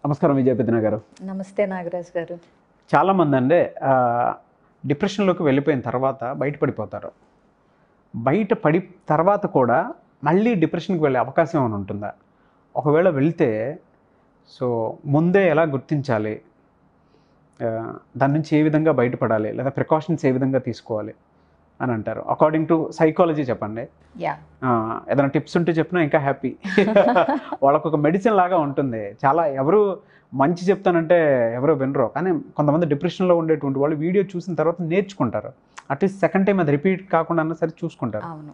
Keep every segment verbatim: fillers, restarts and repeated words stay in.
నమస్కారం విజయ పెద్దన గారు. నమస్తే నాగరాజు గారు. చాలామంది అంటే డిప్రెషన్లోకి వెళ్ళిపోయిన తర్వాత బయటపడిపోతారు. బయట పడి తర్వాత కూడా మళ్ళీ డిప్రెషన్కి వెళ్ళే అవకాశం ఏమైనా ఉంటుందా? ఒకవేళ వెళ్తే సో ముందే ఎలా గుర్తించాలి, దాని నుంచి ఏ విధంగా బయటపడాలి, లేదా ప్రికాషన్స్ ఏ విధంగా తీసుకోవాలి అని అంటారు? అకార్డింగ్ టు సైకాలజీ చెప్పండి. ఏదైనా టిప్స్ ఉంటే చెప్పినా ఇంకా హ్యాపీ. వాళ్ళకు ఒక మెడిసిన్ లాగా ఉంటుంది. చాలా ఎవరు మంచి చెప్తానంటే ఎవరో వినరు, కానీ కొంతమంది డిప్రెషన్లో ఉండేటువంటి వాళ్ళు వీడియో చూసిన తర్వాత నేర్చుకుంటారు. అట్లీస్ట్ సెకండ్ టైం అది రిపీట్ కాకుండా అన్నా సరే చూసుకుంటారు. అవును,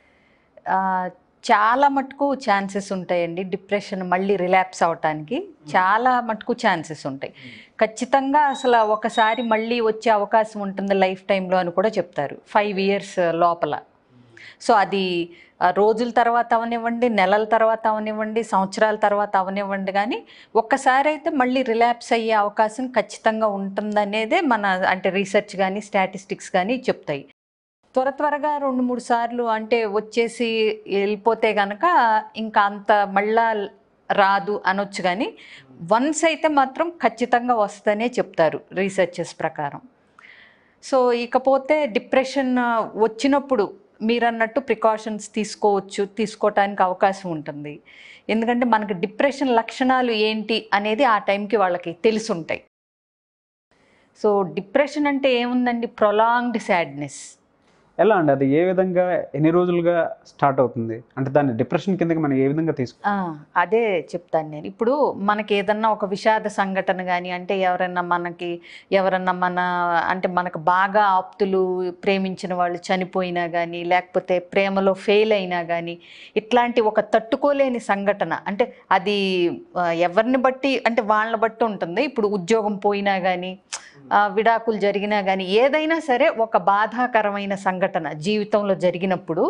చాలా మటుకు ఛాన్సెస్ ఉంటాయండి. డిప్రెషన్ మళ్ళీ రిలాప్స్ అవటానికి చాలా మటుకు ఛాన్సెస్ ఉంటాయి. ఖచ్చితంగా అసలు ఒకసారి మళ్ళీ వచ్చే అవకాశం ఉంటుంది లైఫ్ టైంలో అని కూడా చెప్తారు, ఫైవ్ ఇయర్స్ లోపల. సో అది రోజుల తర్వాత అవనివ్వండి, నెలల తర్వాత అవనివ్వండి, సంవత్సరాల తర్వాత అవనివ్వండి, కానీ ఒక్కసారి అయితే మళ్ళీ రిలాప్స్ అయ్యే అవకాశం ఖచ్చితంగా ఉంటుందనేదే మన అంటే రీసెర్చ్ కానీ స్టాటిస్టిక్స్ కానీ చెప్తాయి. త్వర త్వరగా రెండు మూడు సార్లు అంటే వచ్చేసి వెళ్ళిపోతే కనుక ఇంకా అంత మళ్ళా రాదు అనొచ్చు, కానీ వన్స్ అయితే మాత్రం ఖచ్చితంగా వస్తుందనే చెప్తారు రీసెర్చెస్ ప్రకారం. సో ఇకపోతే డిప్రెషన్ వచ్చినప్పుడు మీరన్నట్టు ప్రికాషన్స్ తీసుకోవచ్చు, తీసుకోవటానికి అవకాశం ఉంటుంది. ఎందుకంటే మనకి డిప్రెషన్ లక్షణాలు ఏంటి అనేది ఆ టైంకి వాళ్ళకి తెలుసుంటాయి. సో డిప్రెషన్ అంటే ఏముందండి, ప్రొలాంగ్డ్ సాడ్నెస్. ఎలా అండి అది? ఏ విధంగా ఎన్ని రోజులుగా స్టార్ట్ అవుతుంది? అంటే దాన్ని డిప్రెషన్ కిందకి మనం ఏ విధంగా తీసుకు అదే చెప్తాను నేను. ఇప్పుడు మనకి ఏదన్నా ఒక విషాద సంఘటన కానీ, అంటే ఎవరన్నా మనకి ఎవరన్నా మన అంటే మనకు బాగా ఆప్తులు ప్రేమించిన వాళ్ళు చనిపోయినా కానీ, లేకపోతే ప్రేమలో ఫెయిల్ అయినా కానీ, ఇట్లాంటి ఒక తట్టుకోలేని సంఘటన, అంటే అది ఎవరిని బట్టి అంటే వాళ్ళని బట్టి ఉంటుంది. ఇప్పుడు ఉద్యోగం పోయినా కానీ, విడాకులు జరిగినా కానీ, ఏదైనా సరే ఒక బాధాకరమైన సంఘటన జీవితంలో జరిగినప్పుడు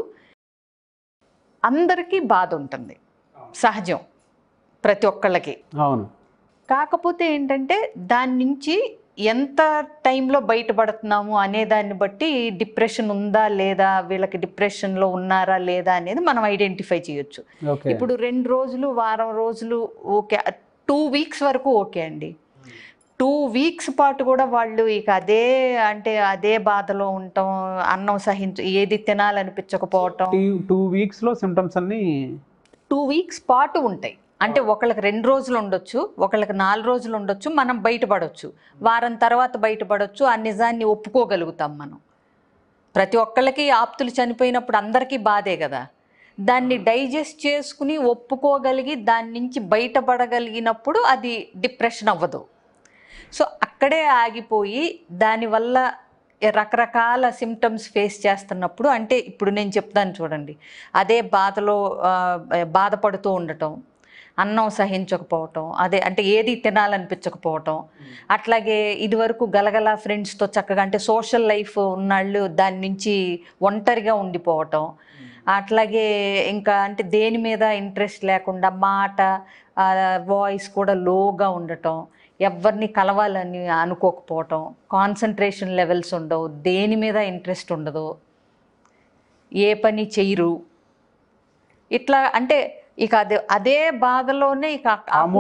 అందరికీ బాధ ఉంటుంది, సహజం ప్రతి ఒక్కళ్ళకి. అవును. కాకపోతే ఏంటంటే దాని నుంచి ఎంత టైంలో బయటపడుతున్నాము అనే దాన్ని బట్టి డిప్రెషన్ ఉందా లేదా, వీళ్ళకి డిప్రెషన్లో ఉన్నారా లేదా అనేది మనం ఐడెంటిఫై చేయొచ్చు. ఇప్పుడు రెండు రోజులు వారం రోజులు ఓకే, టూ వీక్స్ వరకు ఓకే అండి. టూ వీక్స్ పాటు కూడా వాళ్ళు ఇక అదే అంటే అదే బాధలో ఉండటం, అన్నం సహించ ఏది తినాలనిపించకపోవటం. టూ వీక్స్లో సిమ్టమ్స్ అన్నీ టూ వీక్స్ పాటు ఉంటాయి. అంటే ఒకళ్ళకి రెండు రోజులు ఉండొచ్చు, ఒకళ్ళకి నాలుగు రోజులు ఉండొచ్చు, మనం బయటపడవచ్చు. వారం తర్వాత బయటపడవచ్చు. ఆ నిజాన్ని ఒప్పుకోగలుగుతాం మనం. ప్రతి ఒక్కళ్ళకి ఆప్తులు చనిపోయినప్పుడు అందరికీ బాధే కదా. దాన్ని డైజెస్ట్ చేసుకుని ఒప్పుకోగలిగి దాని నుంచి బయటపడగలిగినప్పుడు అది డిప్రెషన్ అవ్వదు. సో అక్కడే ఆగిపోయి దానివల్ల రకరకాల సిమ్టమ్స్ ఫేస్ చేస్తున్నప్పుడు, అంటే ఇప్పుడు నేను చెప్తాను చూడండి, అదే బాధలో బాధపడుతూ ఉండటం, అన్నం సహించకపోవటం, అదే అంటే ఏది తినాలనిపించకపోవటం, అట్లాగే ఇదివరకు గలగల ఫ్రెండ్స్తో చక్కగా అంటే సోషల్ లైఫ్ ఉన్నాళ్ళు దాని నుంచి ఒంటరిగా ఉండిపోవటం, అట్లాగే ఇంకా అంటే దేని మీద ఇంట్రెస్ట్ లేకుండా, మాట వాయిస్ కూడా లోగా ఉండటం, ఎవరిని కలవాలని అనుకోకపోవటం, కాన్సన్ట్రేషన్ లెవెల్స్ ఉండవు, దేని మీద ఇంట్రెస్ట్ ఉండదు, ఏ పని చెయ్యరు. ఇట్లా అంటే ఇక అదే అదే బాధలోనే ఇక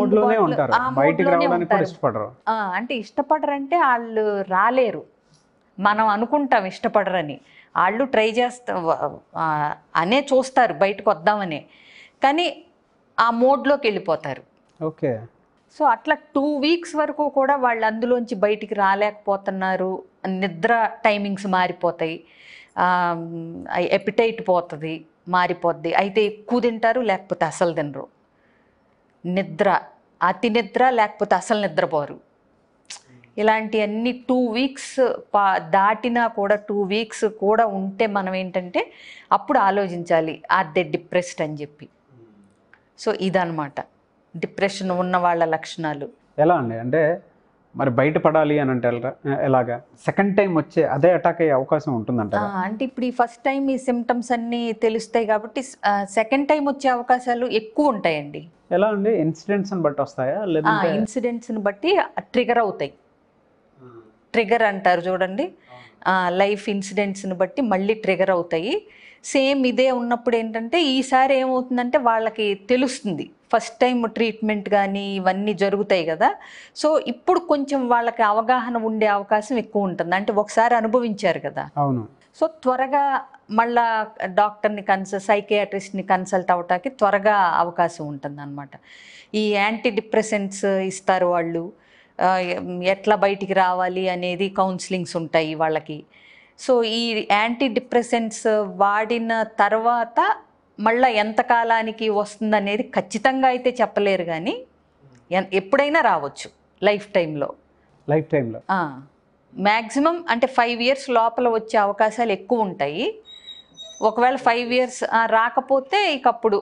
అంటే ఇష్టపడరంటే వాళ్ళు రాలేరు. మనం అనుకుంటాం ఇష్టపడరని, వాళ్ళు ట్రై చేస్తా అనే చూస్తారు బయటకు వద్దామని, కానీ ఆ మోడ్లోకి వెళ్ళిపోతారు. ఓకే. సో అట్లా టూ వీక్స్ వరకు కూడా వాళ్ళు అందులోంచి బయటికి రాలేకపోతున్నారు. నిద్ర టైమింగ్స్ మారిపోతాయి, ఎపిటైట్ పోతుంది, మారిపోద్ది. అయితే ఎక్కువ తింటారు, లేకపోతే అసలు తినరు. నిద్ర, అతి నిద్ర, లేకపోతే అసలు నిద్రపోరు. ఇలాంటివన్నీ టూ వీక్స్ పా దాటినా కూడా టూ వీక్స్ కూడా ఉంటే మనం ఏంటంటే అప్పుడు ఆలోచించాలి అదే డిప్రెస్డ్ అని చెప్పి. సో ఇదన్నమాట డిప్రెషన్ ఉన్న వాళ్ళ లక్షణాలు. ఎలా అండి అంటే మరి బయటపడాలి అని అంటే ఎలాగా? సెకండ్ టైం వచ్చే అదే అటాక్ అయ్యే అవకాశం ఉంటుందంట. అంటే ఇప్పుడు ఈ ఫస్ట్ టైం ఈ సిమ్టమ్స్ అన్నీ తెలుస్తాయి కాబట్టి సెకండ్ టైం వచ్చే అవకాశాలు ఎక్కువ ఉంటాయండి. ఎలా అండి? ఇన్సిడెంట్స్ని బట్టి వస్తాయా లేదా? ఇన్సిడెంట్స్ని బట్టి ట్రిగర్ అవుతాయి. ట్రిగర్ అంటారు చూడండి, లైఫ్ ఇన్సిడెంట్స్ని బట్టి మళ్ళీ ట్రిగర్ అవుతాయి. సేమ్ ఇదే ఉన్నప్పుడు ఏంటంటే ఈసారి ఏమవుతుందంటే వాళ్ళకి తెలుస్తుంది ఫస్ట్ టైం ట్రీట్మెంట్ కానీ ఇవన్నీ జరుగుతాయి కదా. సో ఇప్పుడు కొంచెం వాళ్ళకి అవగాహన ఉండే అవకాశం ఎక్కువ ఉంటుంది, అంటే ఒకసారి అనుభవించారు కదా. అవును. సో త్వరగా మళ్ళా డాక్టర్ని కన్సల్ట్ సైకియాట్రిస్ట్ని కన్సల్ట్ అవటానికి త్వరగా అవకాశం ఉంటుంది అనమాట. ఈ యాంటీ డిప్రెసెంట్స్ ఇస్తారు వాళ్ళు, ఎట్లా బయటికి రావాలి అనేది కౌన్సిలింగ్స్ ఉంటాయి వాళ్ళకి. సో ఈ యాంటీ డిప్రెసెంట్స్ వాడిన తర్వాత మళ్ళీ ఎంత కాలానికి వస్తుంది అనేది ఖచ్చితంగా అయితే చెప్పలేరు, కానీ ఎప్పుడైనా రావచ్చు లైఫ్ టైంలో. లైఫ్ టైంలో మ్యాక్సిమం అంటే ఫైవ్ ఇయర్స్ లోపల వచ్చే అవకాశాలు ఎక్కువ ఉంటాయి. ఒకవేళ ఫైవ్ ఇయర్స్ రాకపోతే ఇక అప్పుడు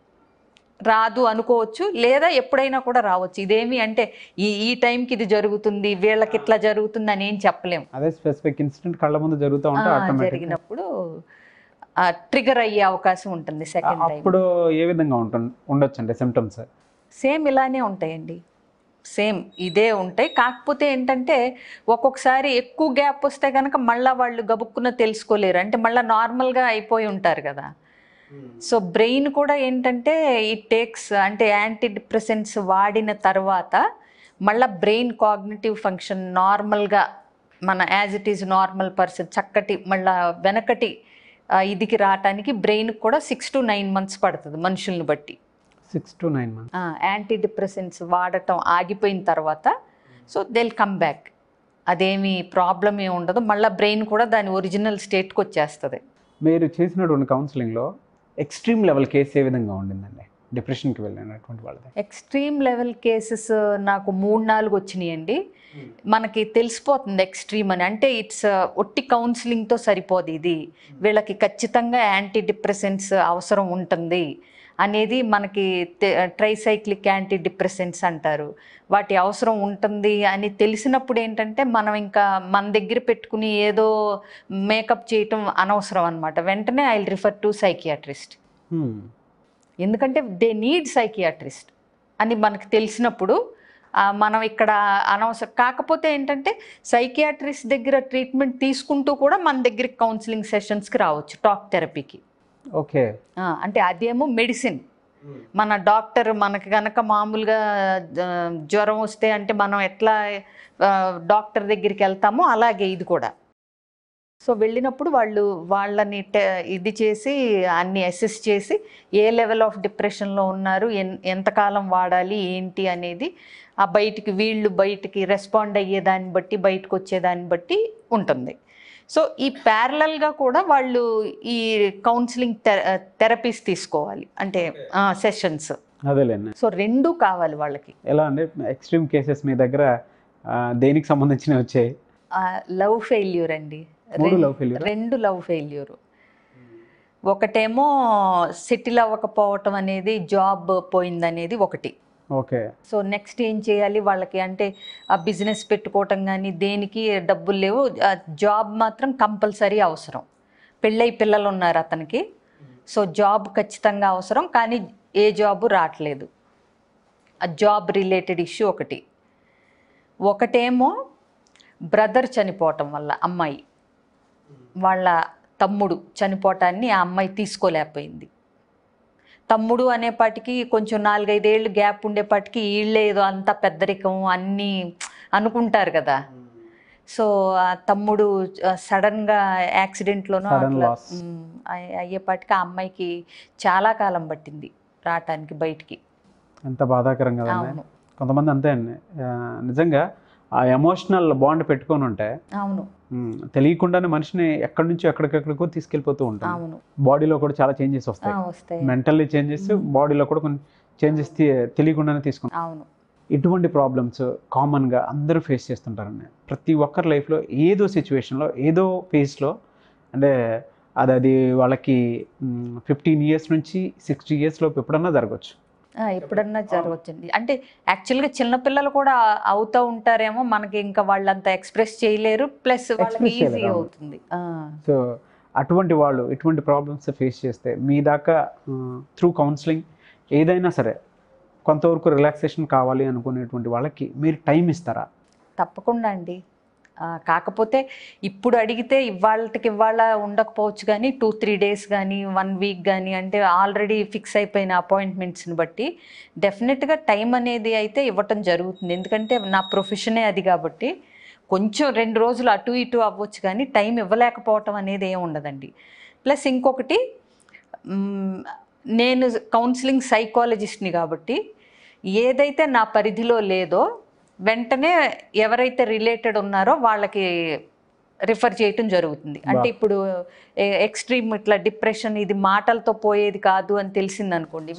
రాదు అనుకోవచ్చు, లేదా ఎప్పుడైనా కూడా రావచ్చు. ఇదేమి అంటే ఈ ఈ టైంకి ఇది జరుగుతుంది, వీళ్ళకి ఇట్లా జరుగుతుంది అని ఏం చెప్పలేము. అదే స్పెసిఫిక్ ఇన్సిడెంట్ కళ్ళ ముందు జరుగుతూ ఉంటే జరిగినప్పుడు ట్రిగర్ అయ్యే అవకాశం ఉంటుంది సెకండ్ టైం. అప్పుడు ఏ విధంగా ఉంటుంది ఉండొచ్చు అంటే సిమ్టమ్స్? సేమ్ ఇలానే ఉంటాయండి, సేమ్ ఇదే ఉంటాయి. కాకపోతే ఏంటంటే ఒక్కొక్కసారి ఎక్కువ గ్యాప్ వస్తే కనుక మళ్ళీ వాళ్ళు గబుక్కున తెలుసుకోలేరు, అంటే మళ్ళీ నార్మల్గా అయిపోయి ఉంటారు కదా. సో బ్రెయిన్ కూడా ఏంటంటే ఇట్ టేక్స్, అంటే యాంటీ డిప్రెసెంట్స్ వాడిన తర్వాత మళ్ళీ బ్రెయిన్ కాగ్నిటివ్ ఫంక్షన్ నార్మల్గా మన as it is normal person చక్కటి మళ్ళీ వెనకటి ఇదికి రావటానికి బ్రెయిన్కి కూడా సిక్స్ టు నైన్ మంత్స్ పడుతుంది మనుషుల్ని బట్టి. Six to nine months anti depressants వాడటం ఆగిపోయిన తర్వాత so they will come back. అదేమి ప్రాబ్లం ఏమి ఉండదు, మళ్ళీ బ్రెయిన్ కూడా దాని ఒరిజినల్ స్టేట్కి వచ్చేస్తుంది. మీరు చేసినటువంటి కౌన్సిలింగ్లో ఎక్స్ట్రీమ్ లెవెల్ కేసు ఏ విధంగా ఉండిందండి డిప్రెషన్కి వెళ్ళినటువంటి వాళ్ళది? ఎక్స్ట్రీమ్ లెవెల్ కేసెస్ నాకు మూడు నాలుగు వచ్చినాయండి. మనకి తెలిసిపోతుంది ఎక్స్ట్రీమ్ అని, అంటే ఇట్స్ ఒట్టి కౌన్సిలింగ్తో సరిపోదు, ఇది వీళ్ళకి ఖచ్చితంగా యాంటీ డిప్రెసెంట్స్ అవసరం ఉంటుంది అనేది మనకి ట్రైసైక్లిక్ యాంటీ డిప్రెసెంట్స్ అంటారు. వాటి అవసరం ఉంటుంది అని తెలిసినప్పుడు ఏంటంటే మనం ఇంకా మన దగ్గర పెట్టుకుని ఏదో మేకప్ చేయటం అనవసరం అనమాట. వెంటనే I will refer to psychiatrist, ఎందుకంటే దే నీడ్ సైకియాట్రిస్ట్ అని మనకు తెలిసినప్పుడు మనం ఇక్కడ అనవసరం. కాకపోతే ఏంటంటే సైకియాట్రిస్ట్ దగ్గర ట్రీట్మెంట్ తీసుకుంటూ కూడా మన దగ్గరికి కౌన్సిలింగ్ సెషన్స్కి రావచ్చు, టాక్ థెరపీకి. ఓకే, అంటే అదేమో మెడిసిన్. మన డాక్టర్ మనకి కనుక మామూలుగా జ్వరం వస్తే అంటే మనం ఎట్లా డాక్టర్ దగ్గరికి వెళ్తామో అలాగే ఇది కూడా. సో వెళ్ళినప్పుడు వాళ్ళు వాళ్ళని ఇది చేసి అన్ని అసెస్ చేసి ఏ లెవెల్ ఆఫ్ డిప్రెషన్లో ఉన్నారు, ఎన్ ఎంతకాలం వాడాలి ఏంటి అనేది ఆ బయటికి వీళ్ళు బయటికి రెస్పాండ్ అయ్యేదాన్ని బట్టి బయటకు వచ్చేదాన్ని బట్టి ఉంటుంది. సో ఈ ప్యారలల్గా కూడా వాళ్ళు ఈ కౌన్సిలింగ్ థెరపీస్ తీసుకోవాలి, అంటే సెషన్స్. అదేలేండి. సో రెండు కావాలి వాళ్ళకి. ఎలా అంటే ఎక్స్ట్రీమ్ కేసెస్ మీ దగ్గర దేనికి సంబంధించినవి వచ్చాయి? లవ్ ఫెయిల్యూర్ అండి, రెండు లవ్ ఫెయిల్యూర్. ఒకటేమో సెటిల్ అవ్వకపోవటం అనేది, జాబ్ పోయిందనేది ఒకటి. ఓకే. సో నెక్స్ట్ ఏం చేయాలి వాళ్ళకి అంటే ఆ బిజినెస్ పెట్టుకోవటం కానీ దేనికి డబ్బులు లేవు, జాబ్ మాత్రం కంపల్సరీ అవసరం. పెళ్ళై పిల్లలు ఉన్నారు అతనికి, సో జాబ్ ఖచ్చితంగా అవసరం, కానీ ఏ జాబు రావట్లేదు. ఆ జాబ్ రిలేటెడ్ ఇష్యూ ఒకటి. ఒకటేమో బ్రదర్ చనిపోవటం వల్ల అమ్మాయి వాళ్ళ తమ్ముడు చనిపోవటాన్ని ఆ అమ్మాయి తీసుకోలేకపోయింది. తమ్ముడు అనేపాటికి కొంచెం నాలుగైదేళ్ళు గ్యాప్ ఉండేపాటికి వీళ్ళే ఏదో అంతా పెద్దరికం అన్నీ అనుకుంటారు కదా. సో ఆ తమ్ముడు సడన్గా యాక్సిడెంట్లోనూ అట్లా అయ్యేపాటికి ఆ అమ్మాయికి చాలా కాలం పట్టింది రావటానికి బయటికి. ఎంత బాధాకరం కదా. కొంతమంది అంతే అండి, నిజంగా ఆ ఎమోషనల్ బాండ్ పెట్టుకొని ఉంటే అవును తెలియకుండానే మనిషిని ఎక్కడి నుంచి ఎక్కడికెక్కడికో తీసుకెళ్ళిపోతూ ఉంటాం. అవును, బాడీలో కూడా చాలా చేంజెస్ వస్తాయి, మెంటల్లీ చేంజెస్, బాడీలో కూడా కొన్ని చేంజెస్ తెలియకుండానే తీసుకుంటాం. అవును, ఇటువంటి ప్రాబ్లమ్స్ కామన్గా అందరూ ఫేస్ చేస్తుంటారండి. ప్రతి ఒక్కరి లైఫ్లో ఏదో సిచ్యువేషన్లో ఏదో ఫేజ్లో, అంటే అది అది వాళ్ళకి ఫిఫ్టీన్ ఇయర్స్ నుంచి సిక్స్టీ ఇయర్స్ లోపు ఎప్పుడన్నా జరగవచ్చు, ఎప్పుడన్నా జరగవచ్చండి. అంటే యాక్చువల్గా చిన్నపిల్లలు కూడా అవుతూ ఉంటారేమో, మనకి ఇంకా వాళ్ళంతా ఎక్స్ప్రెస్ చేయలేరు, ప్లస్ వాళ్ళకి ఈజీ అవుతుంది. సో అటువంటి వాళ్ళు ఇటువంటి ప్రాబ్లమ్స్ ఫేస్ చేస్తే మీ దాకా త్రూ కౌన్సిలింగ్ ఏదైనా సరే కొంతవరకు రిలాక్సేషన్ కావాలి అనుకునేటువంటి వాళ్ళకి మీరు టైం ఇస్తారా? తప్పకుండా అండి. కాకపోతే ఇప్పుడు అడిగితే ఇవాళకి ఇవాళ ఉండకపోవచ్చు, కానీ టూ త్రీ డేస్ కానీ వన్ వీక్ కానీ అంటే ఆల్రెడీ ఫిక్స్ అయిపోయిన అపాయింట్మెంట్స్ని బట్టి డెఫినెట్గా టైం అనేది అయితే ఇవ్వటం జరుగుతుంది. ఎందుకంటే నా ప్రొఫెషనే అది కాబట్టి కొంచెం రెండు రోజులు అటు ఇటు అవ్వచ్చు, కానీ టైం ఇవ్వలేకపోవటం అనేది ఏమి ఉండదండి. ప్లస్ ఇంకొకటి, నేను కౌన్సిలింగ్ సైకాలజిస్ట్ని కాబట్టి ఏదైతే నా పరిధిలో లేదో వెంటనే ఎవరైతే రిలేటెడ్ ఉన్నారో వాళ్ళకి రిఫర్ చేయటం జరుగుతుంది. అంటే ఇప్పుడు ఎక్స్ట్రీమ్ ఇట్లా డిప్రెషన్ ఇది మాటలతో పోయేది కాదు అని తెలిసింది అనుకోండి,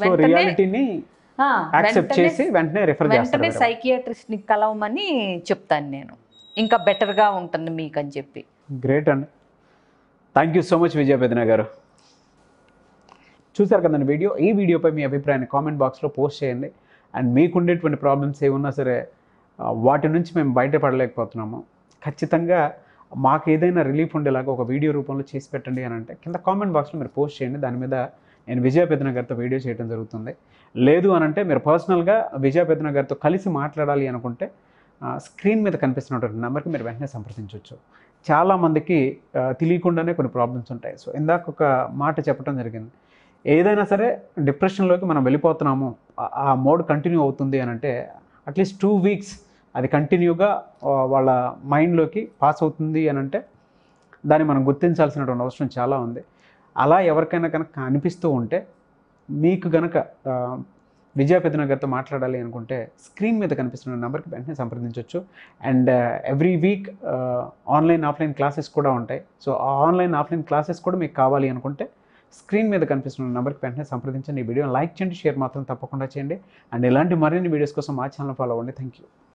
వెంటనే సైకియాట్రిస్ట్ని కలవమని చెప్తాను నేను, ఇంకా బెటర్గా ఉంటుంది మీకు అని చెప్పి. గ్రేట్ అండి, thank you so much Vijaya Peddana garu. చూసారు కదండి వీడియో. ఈ వీడియోపై మీ అభిప్రాయాన్ని కామెంట్ బాక్స్లో పోస్ట్ చేయండి. అండ్ మీకు ఉండేటువంటి ప్రాబ్లమ్స్ ఏమున్నా సరే వాటి నుంచి మేము బయటపడలేకపోతున్నాము, ఖచ్చితంగా మాకు ఏదైనా రిలీఫ్ ఉండేలాగా ఒక వీడియో రూపంలో చేసి పెట్టండి అని అంటే కింద కామెంట్ బాక్స్లో మీరు పోస్ట్ చేయండి. దాని మీద నేను విజయ పెద్దన గారితో వీడియో చేయడం జరుగుతుంది. లేదు అని అంటే మీరు పర్సనల్గా విజయ పెద్దన గారితో కలిసి మాట్లాడాలి అనుకుంటే స్క్రీన్ మీద కనిపిస్తున్నటువంటి నెంబర్కి మీరు వెంటనే సంప్రదించవచ్చు. చాలామందికి తెలియకుండానే కొన్ని ప్రాబ్లమ్స్ ఉంటాయి. సో ఇందాక ఒక మాట చెప్పడం జరిగింది, ఏదైనా సరే డిప్రెషన్లోకి మనం వెళ్ళిపోతున్నాము, ఆ మోడ్ కంటిన్యూ అవుతుంది అని అంటే అట్లీస్ట్ టూ వీక్స్ అది కంటిన్యూగా వాళ్ళ మైండ్లోకి పాస్ అవుతుంది అని అంటే దాన్ని మనం గుర్తించాల్సినటువంటి అవసరం చాలా ఉంది. అలా ఎవరికైనా కనుక అనిపిస్తూ ఉంటే మీకు కనుక విజయ పెద్దన గారితో మాట్లాడాలి అనుకుంటే స్క్రీన్ మీద కనిపిస్తున్న నెంబర్కి వెంటనే సంప్రదించవచ్చు. And every week online offline classes కూడా ఉంటాయి. సో ఆ ఆన్లైన్ ఆఫ్లైన్ క్లాసెస్ కూడా మీకు కావాలి అనుకుంటే స్క్రీన్ మీద కనిపిస్తున్న నెంబర్కి వెంటనే సంప్రదించండి. ఈ వీడియోని లైక్ చేయండి, షేర్ మాత్రం తప్పకుండా చేయండి. అండ్ ఇలాంటి మరిన్ని వీడియోస్ కోసం మా ఛానల్ ఫాలో అవ్వండి. Thank you.